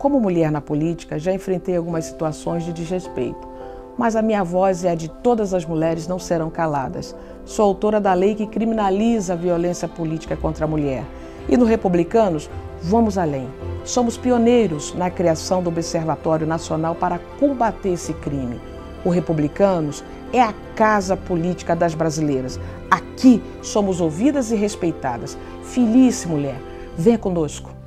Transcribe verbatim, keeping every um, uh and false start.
como mulher na política, já enfrentei algumas situações de desrespeito, mas a minha voz e a de todas as mulheres não serão caladas. Sou autora da lei que criminaliza a violência política contra a mulher. E no Republicanos, vamos além. Somos pioneiros na criação do Observatório Nacional para combater esse crime. O Republicanos é a casa política das brasileiras. Aqui somos ouvidas e respeitadas. Feliz, mulher, venha conosco.